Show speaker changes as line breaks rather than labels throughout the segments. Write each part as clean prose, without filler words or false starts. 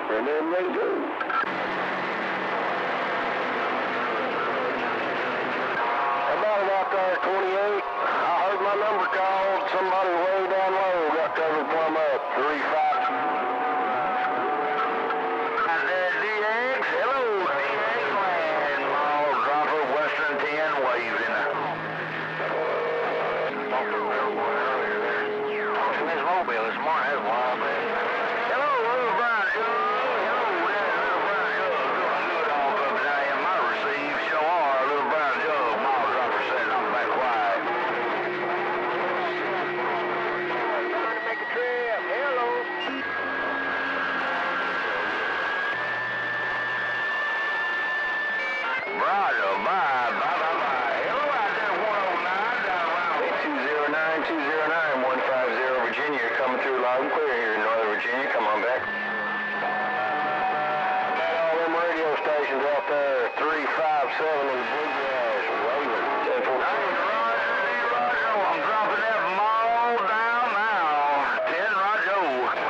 And then they do. About it out there, 28. I heard my number called. Somebody way down low got covered plumb up. 3-5. DX, hello, DX land. Mall dropper, Western 10, waving. Miss Mobile this morning, that's wild, man. Hello, little brown jug. Hello, little brown jug. Doing good off of it. I am my receive. Sure are, little brown jug. Mall dropper said I'm back quiet. Trying to make a trip. Hello. Roger, bye. Hello out there, 109, down around 209, 150, Virginia. You're coming through loud and clear here in Northern Virginia. Come on back. All them radio stations out there, 357 in Bluegrass, waving. 10-14. I'm dropping that mall down now. 10 Roger.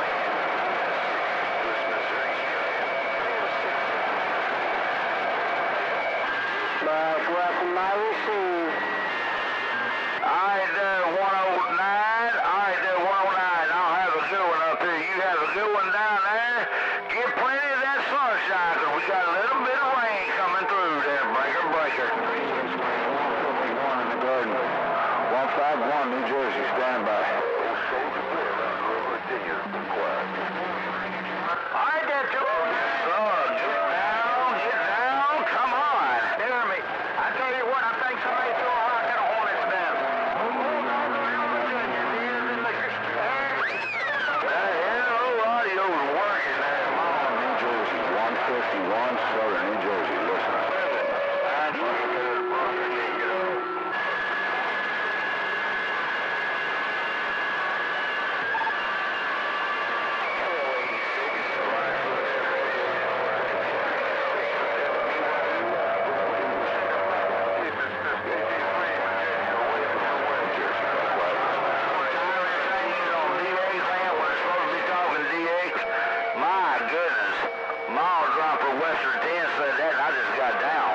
Welcome, my receive. Alright there, 109. Alright there, 109. I'll have a good one up here. You have a good one down there. Get plenty of that sunshine, because we got a little bit of rain coming through there. Breaker. 151 in the garden. 151, New Jersey, stand by. Alright there, Joe. Get down. Come on. Hear me. I tell you what, I think somebody threw a rock at a hornet's nest. Hello, audio's working there. Come on, New Jersey, 151, Southern New Jersey. Listen. Western 10 said that, and I just got down.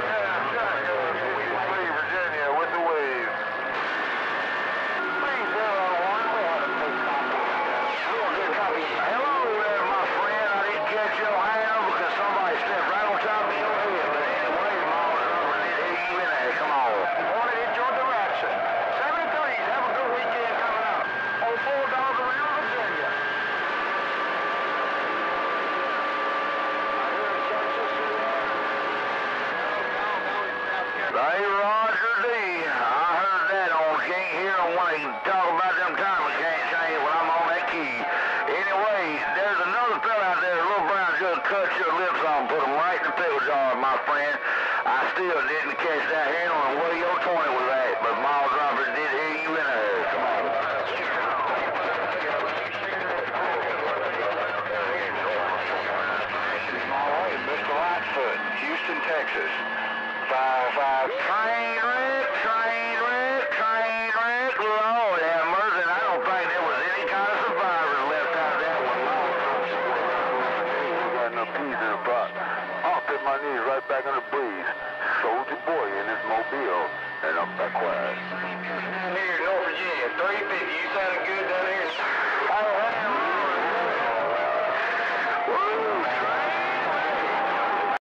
Virginia with the wave. Hello there, my friend. I didn't catch your hand because somebody stepped right on top of your head. But anyway, Mall Dropper, I need to hear you in there. Come on. Wanted in your direction. 73s, have a good weekend coming up. On 4 dogs around Virginia. Hey, Roger D. I heard that on Can't Hear on when they talk about them time mechanics change when I'm on that key. Anyway, there's another fella out there, a little brown jug, cut your lips off and put them right in the pickle jar, my friend. I still didn't catch that handle on where your 20 was at, but Mall